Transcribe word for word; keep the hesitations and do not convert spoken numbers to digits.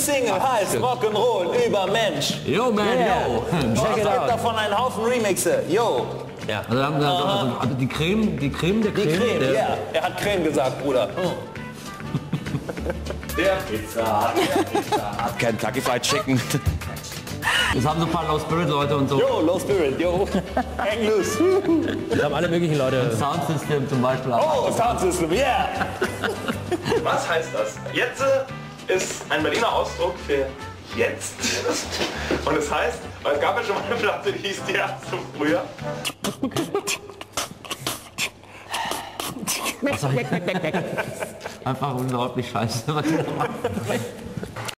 Single heißt Rock'n'Roll über Mensch. Yo, man, Yeah. yo. Check Es it gibt out. davon einen Haufen Remixe. Yo. Ja. Also, haben wir- also, also, also die Creme, die Creme der Die Creme. Creme, der, ja. Er hat Creme gesagt, Bruder. Der Pizza, der Pizza hat Kentucky Fried Chicken. Das haben so ein paar Low Spirit Leute und so. Yo, Low Spirit, yo. Hang loose. Das haben alle möglichen Leute. Soundsystem zum Beispiel. Oh, Sound System, yeah. Was heißt das? Jetzt ist ein Berliner Ausdruck für jetzt. Und es heißt, weil es gab ja schon mal eine Platte, die hieß die erste früher. Einfach unglaublich scheiße.